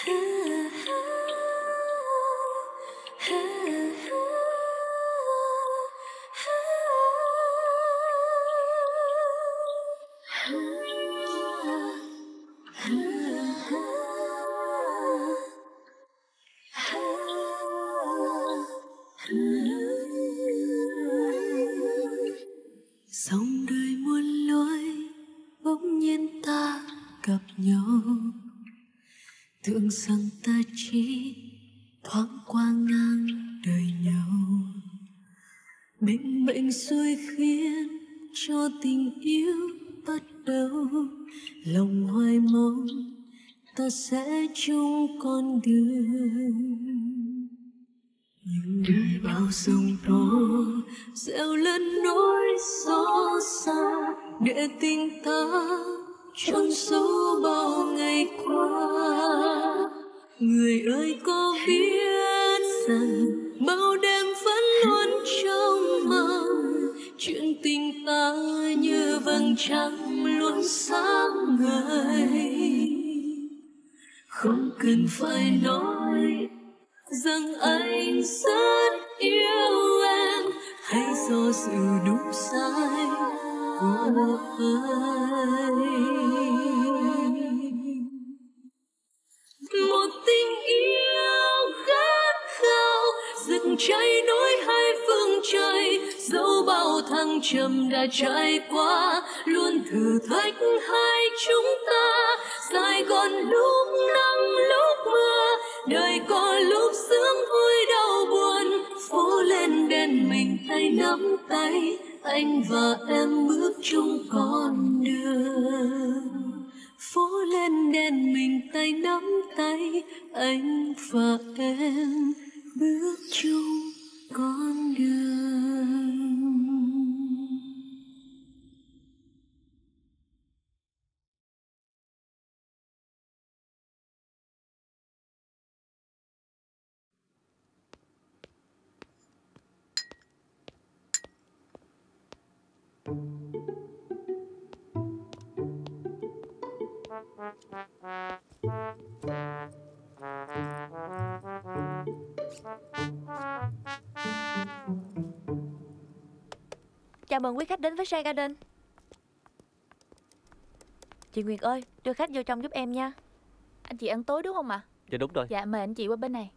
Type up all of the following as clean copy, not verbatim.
Dòng đời muôn lối bỗng nhiên ta gặp nhau, tưởng rằng ta chỉ thoáng qua ngang đời nhau. Định mệnh xui khiến cho tình yêu bắt đầu, lòng hoài mong ta sẽ chung con đường. Nhưng đời bao sông tố gieo lên nỗi xót xa, để tình ta chôn sâu bao ngày qua. Người ơi có biết rằng bao đêm vẫn luôn trong mong, chuyện tình ta như vầng trăng luôn sáng ngời. Không cần phải nói rằng anh rất yêu em, hãy do sự đúng sai của anh. Một tình yêu khát khao rực cháy nối hai phương trời, dẫu bao thăng trầm đã trải qua luôn thử thách hai chúng ta. Sài Gòn lúc nắng lúc mưa, đời có lúc sướng vui đau buồn, phố lên đèn mình tay nắm tay, anh và em bước chung con đường. Phố lên đèn mình tay nắm tay, anh và em bước chung con đường. Chào mừng quý khách đến với Sai Garden. Chị Nguyệt ơi, đưa khách vô trong giúp em nha. Anh chị ăn tối đúng không ạ? Dạ đúng rồi. Dạ mời anh chị qua bên này.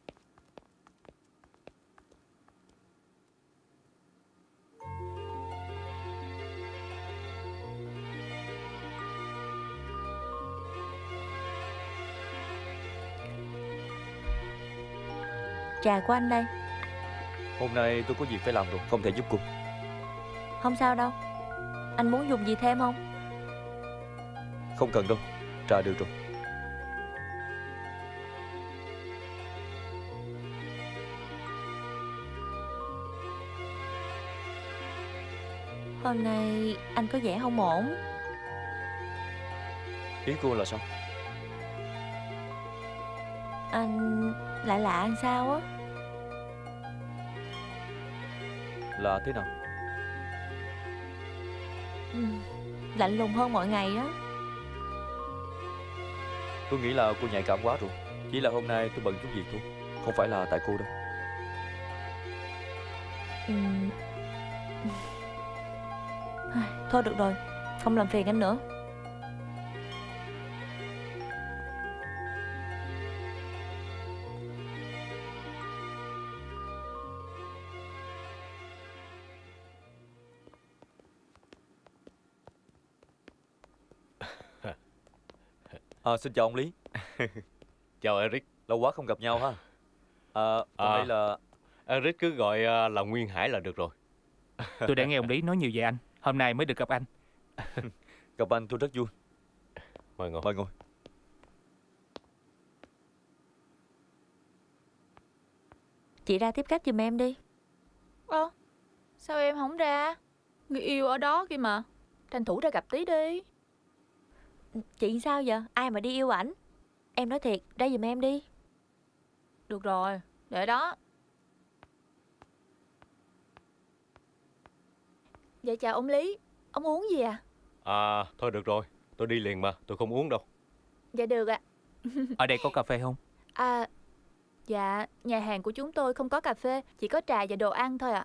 Trà của anh đây. Hôm nay tôi có việc phải làm rồi, không thể giúp cô. Không sao đâu. Anh muốn dùng gì thêm không? Không cần đâu, trà được rồi. Hôm nay anh có vẻ không ổn. Ý cô là sao? Anh lạ lạ làm sao á? Là thế nào? Lạnh lùng hơn mọi ngày đó. Tôi nghĩ là cô nhạy cảm quá rồi. Chỉ là hôm nay tôi bận chút việc thôi, không phải là tại cô đâu. Thôi được rồi, không làm phiền anh nữa. Xin chào ông Lý. Chào Eric. Lâu quá không gặp nhau ha. Hôm nay là... Eric cứ gọi là Nguyên Hải là được rồi. Tôi đã nghe ông Lý nói nhiều về anh, hôm nay mới được gặp anh. Gặp anh tôi rất vui. Mời ngồi. Mời ngồi. Chị ra tiếp khách giùm em đi. Sao em không ra? Người yêu ở đó kia mà. Tranh thủ ra gặp tí đi. Chị sao giờ? Ai mà đi yêu ảnh? Em nói thiệt, ra giùm em đi. Được rồi, để đó. Dạ chào ông Lý. Ông uống gì à? Thôi được rồi, tôi đi liền mà, tôi không uống đâu. Dạ được ạ. Ở đây có cà phê không? À, dạ, nhà hàng của chúng tôi không có cà phê, chỉ có trà và đồ ăn thôi ạ.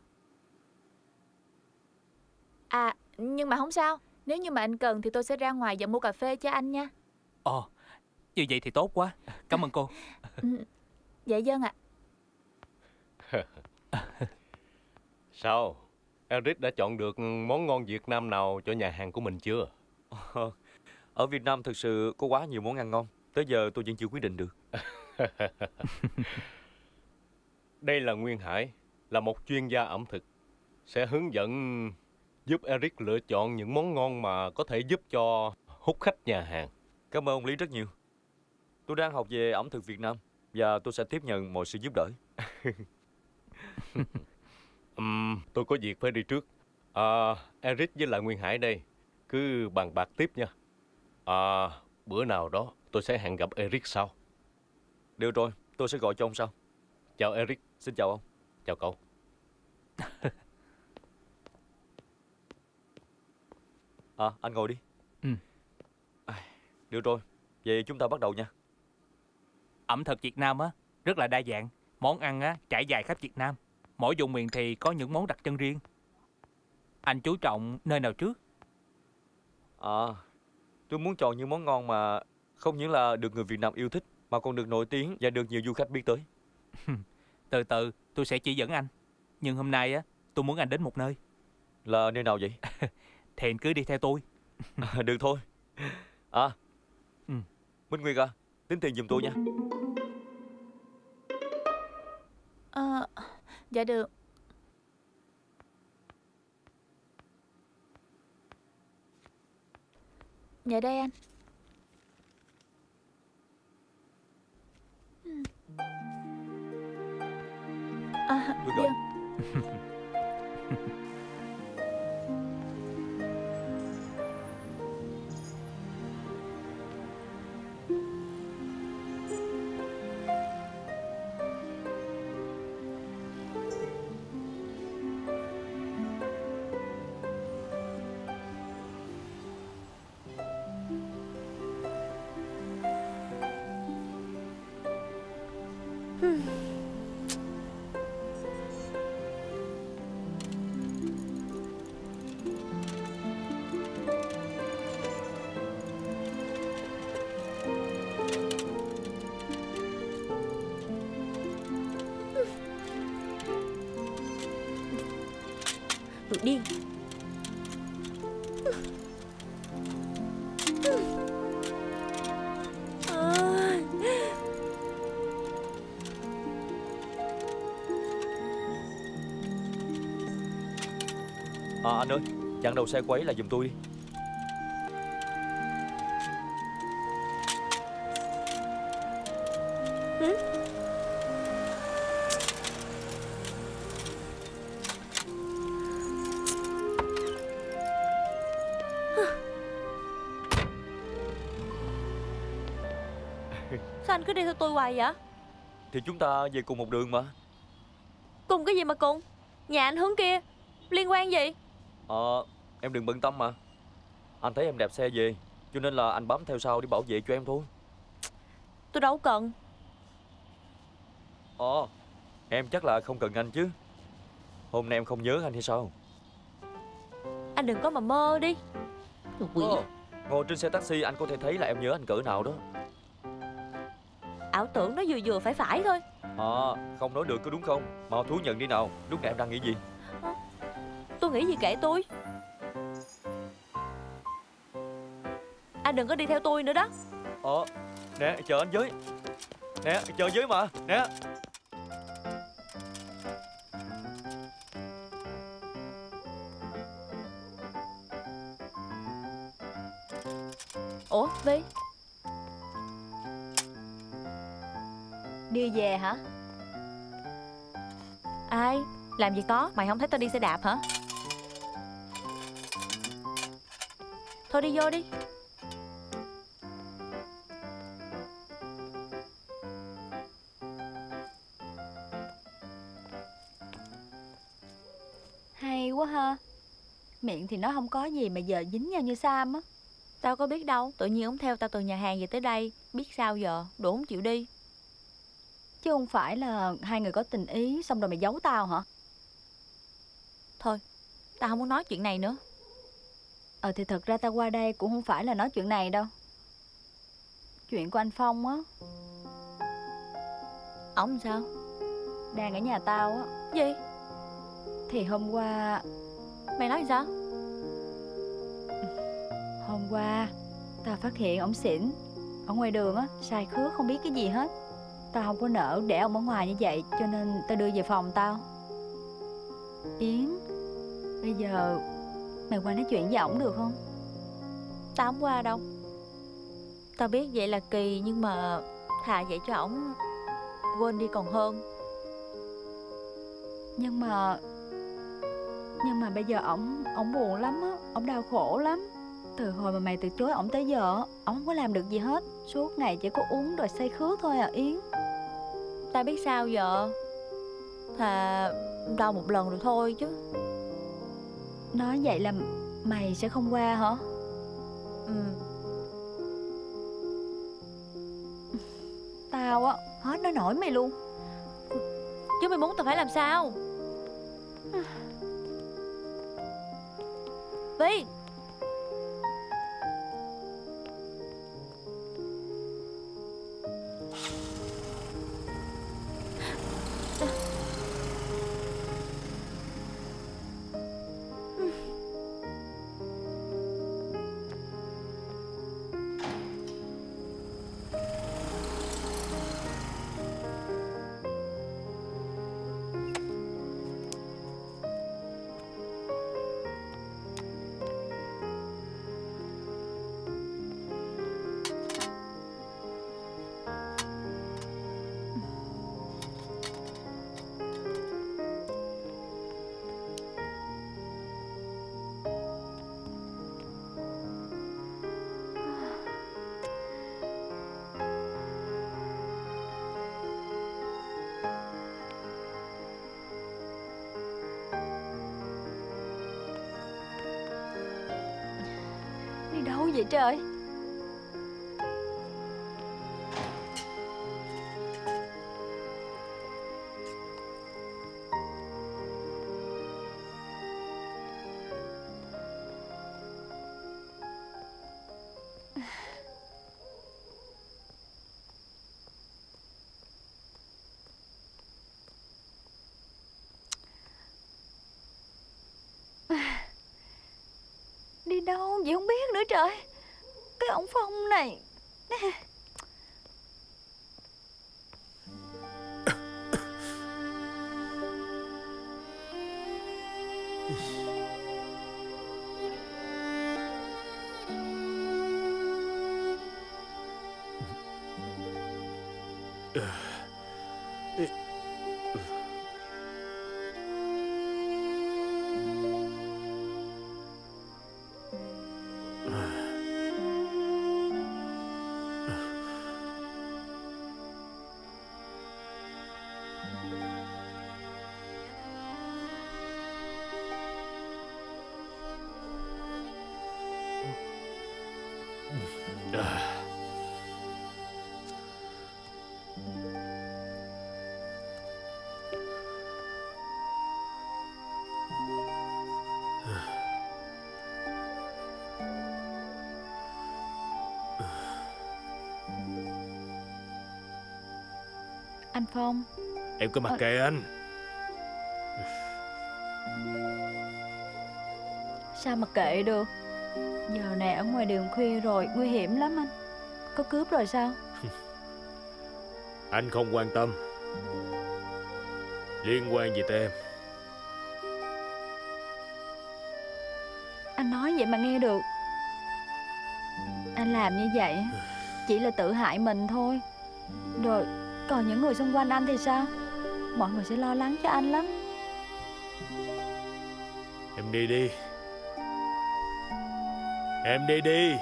À, nhưng mà không sao. Nếu như mà anh cần thì tôi sẽ ra ngoài và mua cà phê cho anh nha. Ồ, như vậy thì tốt quá. Cảm ơn cô. Dạ vâng ạ. Sao? Eric đã chọn được món ngon Việt Nam nào cho nhà hàng của mình chưa? Ở Việt Nam thực sự có quá nhiều món ăn ngon. Tới giờ tôi vẫn chưa quyết định được. Đây là Nguyên Hải, là một chuyên gia ẩm thực. Sẽ hướng dẫn giúp Eric lựa chọn những món ngon mà có thể giúp cho hút khách nhà hàng. Cảm ơn ông Lý rất nhiều. Tôi đang học về ẩm thực Việt Nam và tôi sẽ tiếp nhận mọi sự giúp đỡ. Tôi có việc phải đi trước. Eric với lại Nguyên Hải đây, cứ bàn bạc tiếp nha. Bữa nào đó tôi sẽ hẹn gặp Eric sau. Được rồi, tôi sẽ gọi cho ông sau. Chào Eric. Xin chào ông. Chào cậu. Anh ngồi đi. Ừ. Được rồi, vậy chúng ta bắt đầu nha. Ẩm thực Việt Nam á rất là đa dạng. Món ăn á trải dài khắp Việt Nam. Mỗi vùng miền thì có những món đặc trưng riêng. Anh chú trọng nơi nào trước? Tôi muốn chọn những món ngon mà không những là được người Việt Nam yêu thích mà còn được nổi tiếng và được nhiều du khách biết tới. Từ từ tôi sẽ chỉ dẫn anh. Nhưng hôm nay á tôi muốn anh đến một nơi. Là nơi nào vậy? Thì anh cứ đi theo tôi. Được thôi. Minh Nguyệt à, tính tiền giùm tôi nha. Dạ được. Dạ đây anh. Tôi gọi. Đồ điên. Anh ơi, chặn đầu xe quấy là giùm tôi đi. Sao anh cứ đi theo tôi hoài vậy? Thì chúng ta về cùng một đường mà. Cùng cái gì mà cùng? Nhà anh hướng kia, liên quan gì? Em đừng bận tâm mà. Anh thấy em đẹp xe về, cho nên là anh bám theo sau để bảo vệ cho em thôi. Tôi đâu cần. Em chắc là không cần anh chứ. Hôm nay em không nhớ anh hay sao? Anh đừng có mà mơ đi. Đồ quỷ. Ngồi trên xe taxi anh có thể thấy là em nhớ anh cỡ nào đó. Ảo tưởng nó vừa vừa phải phải thôi. Không nói được có đúng không? Mau thú nhận đi nào. Lúc này em đang nghĩ gì? Tôi nghĩ gì kệ tôi. Anh đừng có đi theo tôi nữa đó. Nè chờ anh với. Nè chờ với mà. Nè. Ủa Vi, đi về hả? Ai? Làm gì có, mày không thấy tao đi xe đạp hả? Thôi đi vô đi. Hay quá ha. Miệng thì nói không có gì mà giờ dính nhau như Sam á. Tao có biết đâu, tự nhiên ông theo tao từ nhà hàng về tới đây. Biết sao giờ, đủ không chịu đi. Chứ không phải là hai người có tình ý xong rồi mày giấu tao hả? Thôi, tao không muốn nói chuyện này nữa. Thì thật ra tao qua đây cũng không phải là nói chuyện này đâu. Chuyện của anh Phong á. Ổng sao? Đang ở nhà tao á. Gì? Thì hôm qua Mày nói sao? Hôm qua tao phát hiện ổng xỉn ở ngoài đường á, sai khứa không biết cái gì hết. Tao không có nỡ để ông ở ngoài như vậy, cho nên tao đưa về phòng tao. Yến, bây giờ mày qua nói chuyện với ổng được không? Tao không qua đâu. Tao biết vậy là kỳ, nhưng mà thà vậy cho ổng quên đi còn hơn. Nhưng mà bây giờ ổng buồn lắm á, ổng đau khổ lắm. Từ hồi mà mày từ chối ổng tới giờ, ổng không có làm được gì hết. Suốt ngày chỉ có uống rồi say khứa thôi à Yến. Tao biết sao giờ. Thà đau một lần rồi thôi chứ. Nói vậy là mày sẽ không qua hả? Ừ. Tao á, hết nói nổi mày luôn. Chứ mày muốn tao phải làm sao? Vi. Đi đâu vậy trời? Đi đâu vậy không biết nữa trời. Cái ông Phong này. Anh Phong. Em cứ mặc kệ anh. Sao mà kệ được? Giờ này ở ngoài đường khuya rồi, nguy hiểm lắm anh. Có cướp rồi sao? Anh không quan tâm. Liên quan gì tới em? Anh nói vậy mà nghe được. Anh làm như vậy chỉ là tự hại mình thôi. Rồi còn những người xung quanh anh thì sao? Mọi người sẽ lo lắng cho anh lắm. Em đi đi. Em đi đi.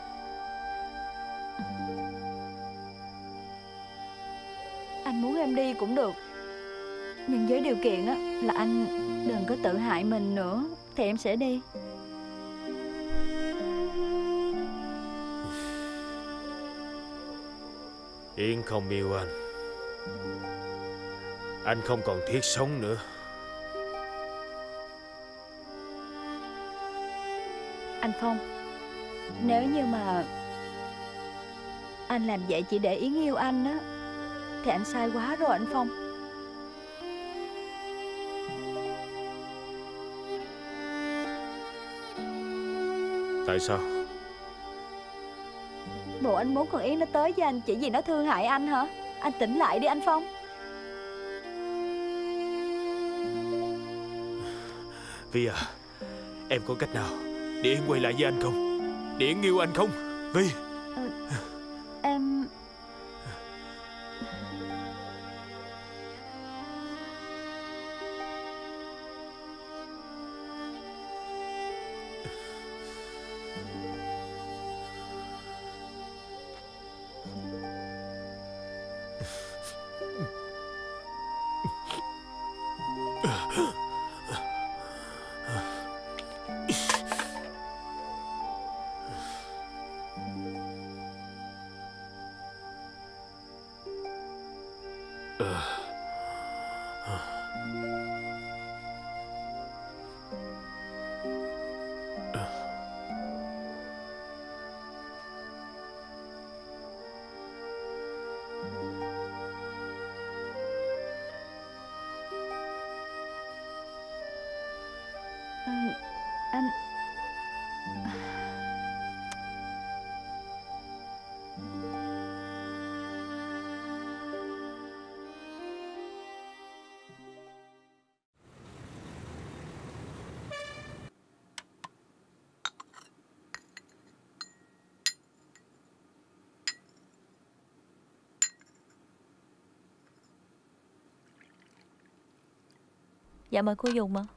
Anh muốn em đi cũng được, nhưng với điều kiện á là anh đừng có tự hại mình nữa thì em sẽ đi. Yến không yêu anh không còn thiết sống nữa. Anh Phong, nếu như mà anh làm vậy chỉ để Yến yêu anh á, thì anh sai quá rồi anh Phong. Tại sao? Bộ anh muốn con Yến nó tới với anh chỉ vì nó thương hại anh hả? Anh tỉnh lại đi anh Phong. Vi à, em có cách nào để Yến quay lại với anh không? Để Yến yêu anh không? Vi. Em... Anh... Dạ mời cô dùng mà.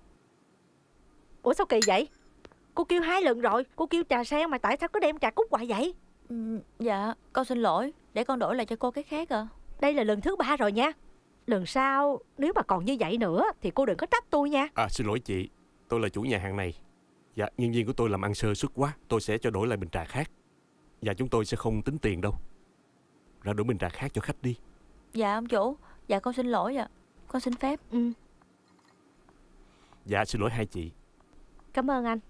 Ủa sao kỳ vậy? Cô kêu 2 lần rồi. Cô kêu trà sen mà tại sao cứ đem trà cúc hoài vậy? Dạ con xin lỗi. Để con đổi lại cho cô cái khác à. Đây là lần thứ 3 rồi nha. Lần sau nếu mà còn như vậy nữa thì cô đừng có trách tôi nha. Xin lỗi chị, tôi là chủ nhà hàng này. Dạ, nhân viên của tôi làm ăn sơ suất quá, tôi sẽ cho đổi lại bình trà khác. Dạ, chúng tôi sẽ không tính tiền đâu. Ra đổi bình trà khác cho khách đi. Dạ ông chủ. Dạ con xin lỗi ạ. Con xin phép. Dạ, xin lỗi hai chị. Cảm ơn anh.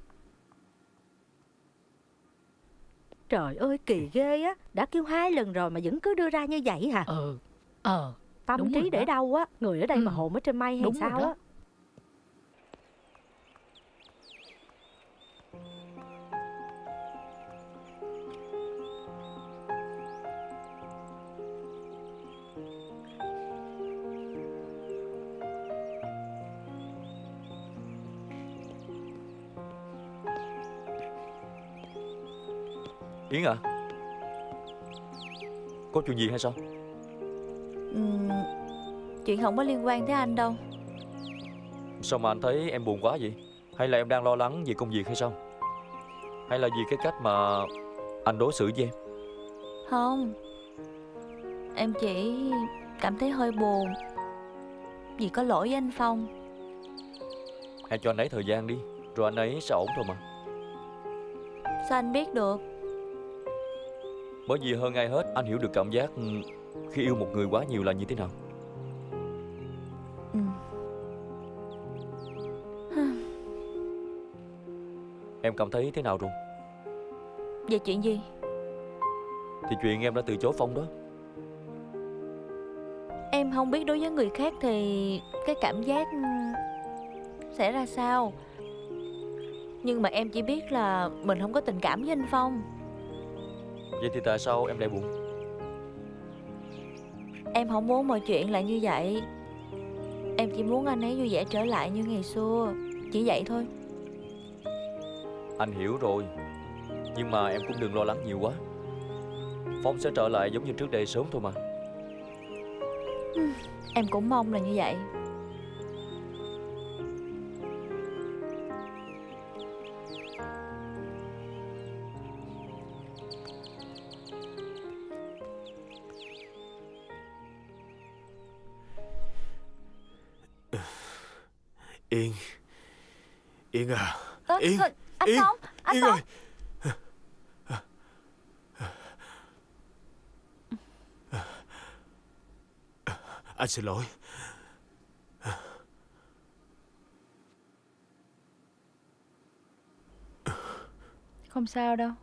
Trời ơi kỳ ghê á. Đã kêu 2 lần rồi mà vẫn cứ đưa ra như vậy hả? Tâm trí để đâu á. Người ở đây mà hồn ở trên mây hay sao á. Yến à, có chuyện gì hay sao? Chuyện không có liên quan tới anh đâu. Sao mà anh thấy em buồn quá vậy? Hay là em đang lo lắng vì công việc hay sao? Hay là vì cái cách mà anh đối xử với em? Không, em chỉ cảm thấy hơi buồn vì có lỗi với anh Phong. Hãy cho anh ấy thời gian đi, rồi anh ấy sẽ ổn thôi mà. Sao anh biết được? Bởi vì hơn ai hết anh hiểu được cảm giác khi yêu một người quá nhiều là như thế nào. Em cảm thấy thế nào rồi? Về chuyện gì? Thì chuyện em đã từ chối Phong đó. Em không biết đối với người khác thì cái cảm giác sẽ ra sao. Nhưng mà em chỉ biết là mình không có tình cảm với anh Phong. Vậy thì tại sao em lại buồn? Em không muốn mọi chuyện lại như vậy. Em chỉ muốn anh ấy vui vẻ trở lại như ngày xưa. Chỉ vậy thôi. Anh hiểu rồi. Nhưng mà em cũng đừng lo lắng nhiều quá. Phong sẽ trở lại giống như trước đây sớm thôi mà. Em cũng mong là như vậy. Yên. Yên à. Yên. Anh Yên. Phong. Anh Yên Phong. ơi. Anh xin lỗi. Không sao đâu.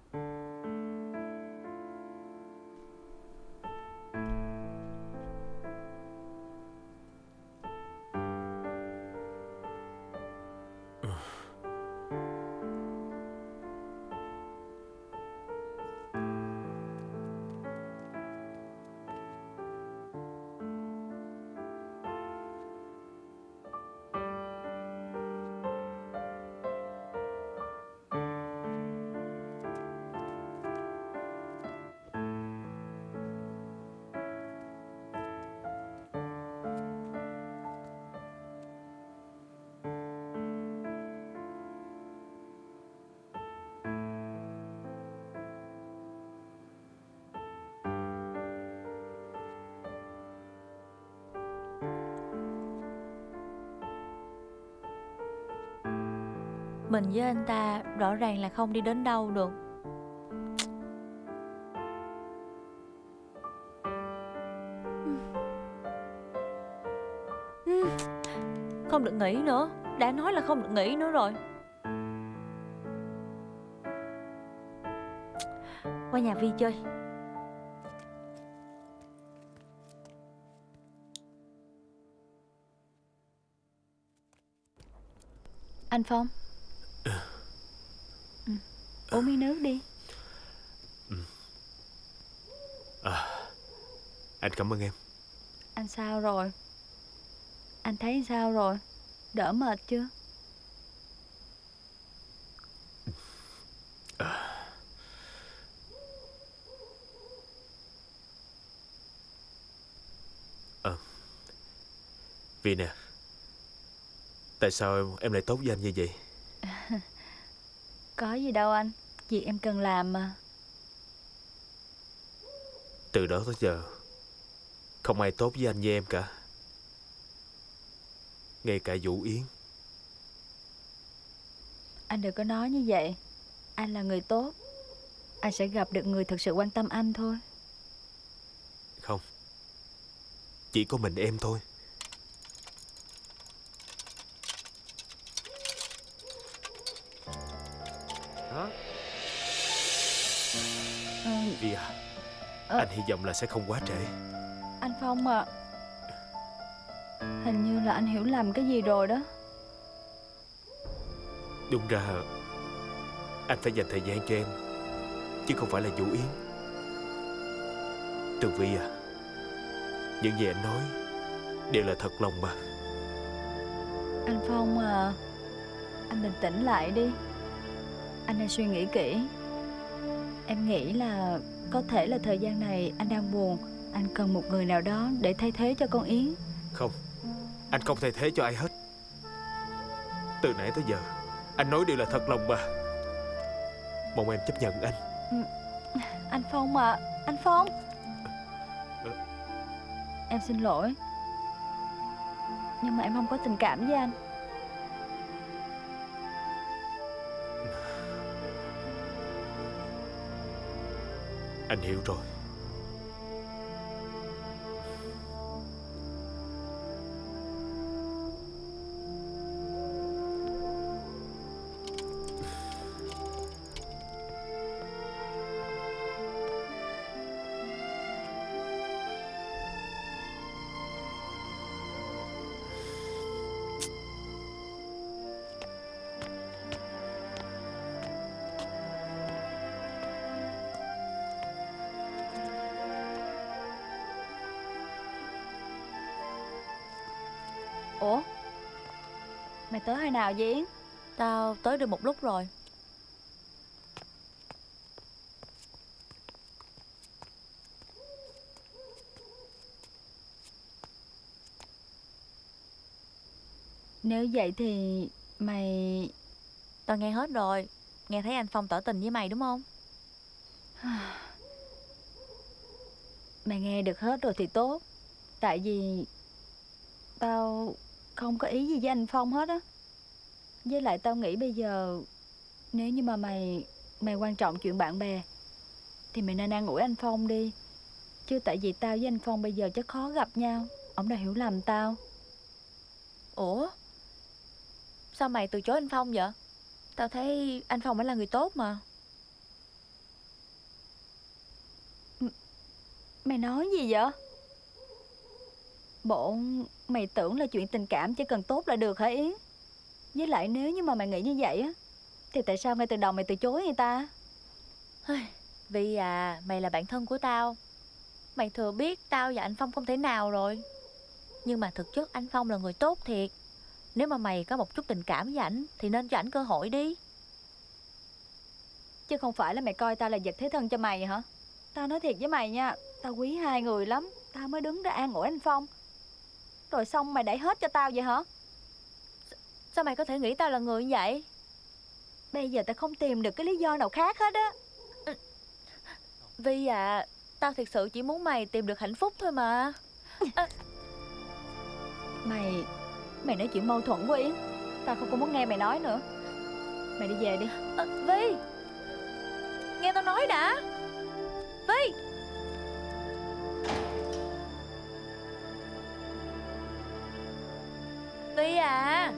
Mình với anh ta rõ ràng là không đi đến đâu được. Không được nghĩ nữa. Đã nói là không được nghĩ nữa rồi. Qua nhà Vi chơi. Anh Phong. Uống miếng nước đi. Anh cảm ơn em. Anh sao rồi? Anh thấy sao rồi? Đỡ mệt chưa? Vì nè, tại sao em lại tốt với anh như vậy? Có gì đâu anh. Việc em cần làm mà. Từ đó tới giờ không ai tốt với anh như em cả. Ngay cả Vũ Yến. Anh đừng có nói như vậy. Anh là người tốt. Anh sẽ gặp được người thực sự quan tâm anh thôi. Không, chỉ có mình em thôi. Vì anh hy vọng là sẽ không quá trễ. Anh Phong à, hình như là anh hiểu lầm cái gì rồi đó. Đúng ra anh phải dành thời gian cho em, chứ không phải là Vũ Yến. Tường Vi à, những gì anh nói đều là thật lòng mà. Anh Phong à, anh bình tĩnh lại đi. Anh nên suy nghĩ kỹ. Em nghĩ là có thể là thời gian này anh đang buồn. Anh cần một người nào đó để thay thế cho con Yến. Không, anh không thay thế cho ai hết. Từ nãy tới giờ anh nói đều là thật lòng mà. Mong em chấp nhận anh. Anh Phong à, anh Phong. Em xin lỗi, nhưng mà em không có tình cảm với anh. Anh hiểu rồi. Ủa, mày tới hồi nào vậy Yến? Tao tới được một lúc rồi. Nếu vậy thì mày... Tao nghe hết rồi. Nghe thấy anh Phong tỏ tình với mày đúng không? Mày nghe được hết rồi thì tốt. Tại vì tao không có ý gì với anh Phong hết á. Với lại tao nghĩ bây giờ nếu như mà mày quan trọng chuyện bạn bè thì mày nên an ủi anh Phong đi. Chứ tại vì tao với anh Phong bây giờ chắc khó gặp nhau. ổng đã hiểu lầm tao. Ủa? Sao mày từ chối anh Phong vậy? Tao thấy anh Phong mới là người tốt mà. Mày nói gì vậy? Bộ mày tưởng là chuyện tình cảm chỉ cần tốt là được hả Yến? Với lại nếu như mà mày nghĩ như vậy á, thì tại sao ngay từ đầu mày từ chối người ta? Vì mày là bạn thân của tao. Mày thừa biết tao và anh Phong không thể nào rồi. Nhưng mà thực chất anh Phong là người tốt thiệt. Nếu mà mày có một chút tình cảm với ảnh thì nên cho ảnh cơ hội đi. Chứ không phải là mày coi tao là vật thế thân cho mày hả? Tao nói thiệt với mày nha, tao quý hai người lắm. Tao mới đứng ra an ủi anh Phong, rồi xong mày đẩy hết cho tao vậy hả? Sao mày có thể nghĩ tao là người như vậy? Bây giờ tao không tìm được cái lý do nào khác hết á. Vì tao thật sự chỉ muốn mày tìm được hạnh phúc thôi mà. Mày nói chuyện mâu thuẫn quá Yến. Tao không có muốn nghe mày nói nữa. Mày đi về đi. Vi, nghe tao nói đã. Vi. Vi à.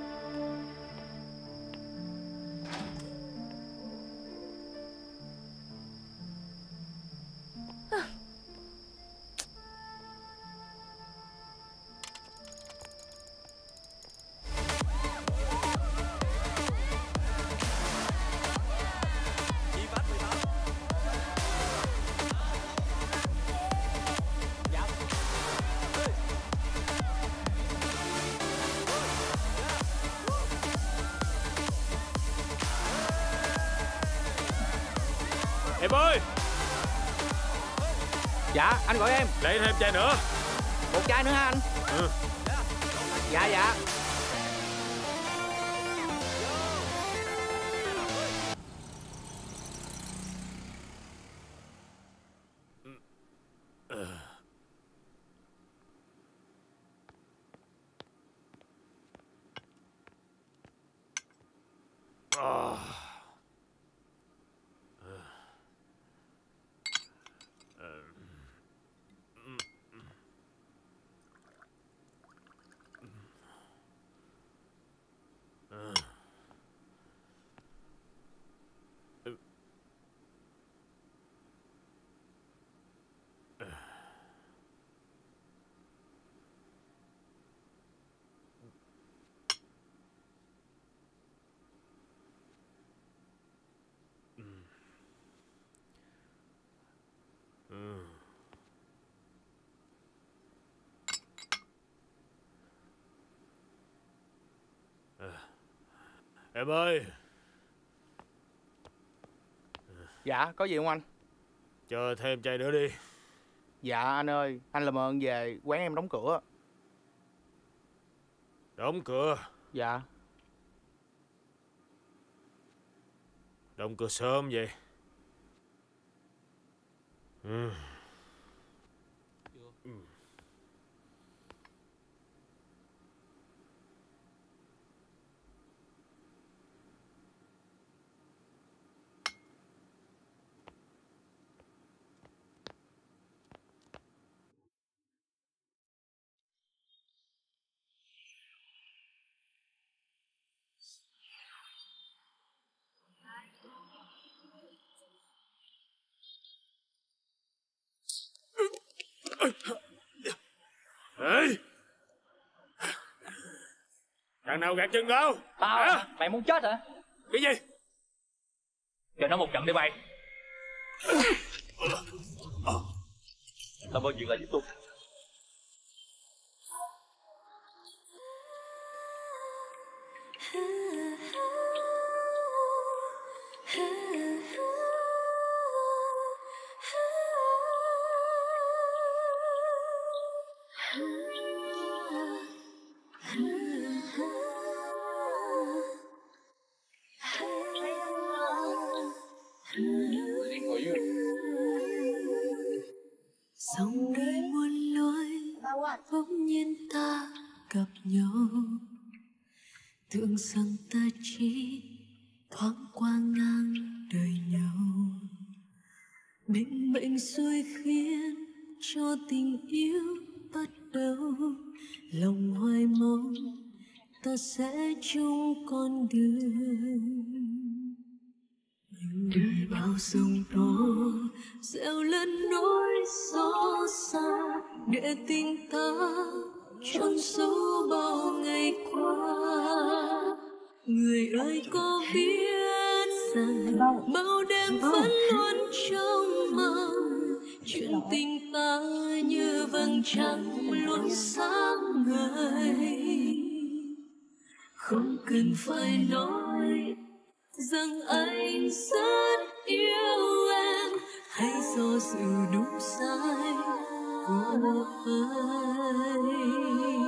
Em ơi! Dạ, anh gọi em. Lấy thêm chai nữa. Một chai nữa hả anh? Ừ. Dạ, dạ. Em ơi! Dạ, có gì không anh? Chờ thêm chai nữa đi. Dạ anh ơi, anh làm ơn về quán em đóng cửa. Đóng cửa? Dạ. Đóng cửa sớm vậy. Ê! Thằng nào gạt chân tao? Tao hả? Mày muốn chết hả? Cái gì? Cho nó một trận đi mày. Làm ơn dừng lại giúp tôi. Dòng đời muôn lối bỗng nhiên ta gặp nhau, tưởng rằng ta chỉ thoáng qua ngang đời nhau. Định mệnh xui khiến cho tình yêu bắt đầu, lòng hoài mong ta sẽ chung con đường. Đời bao sông tố gieo lên nỗi xót xa, để tình ta chôn sâu bao ngày qua. Người ơi có biết rằng bao đêm vẫn luôn trong mong, chuyện tình ta như vầng trăng luôn sáng ngời. Không cần phải nói rằng anh rất yêu em, hãy do sự đúng sai của anh.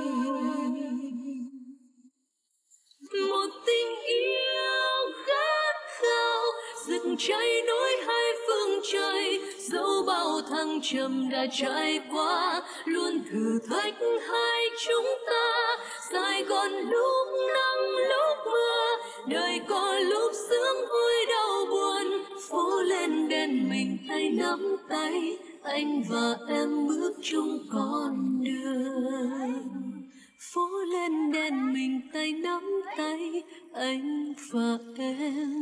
Một tình yêu khát khao rực cháy nối hai phương trời, dẫu bao thăng trầm đã trải qua luôn thử thách hai chúng ta. Sài Gòn lúc nắng lúc mưa, đời có lúc sướng vui đau buồn, phố lên đèn mình tay nắm tay, anh và em bước chung con đường. Phố lên đèn mình tay nắm tay, anh và em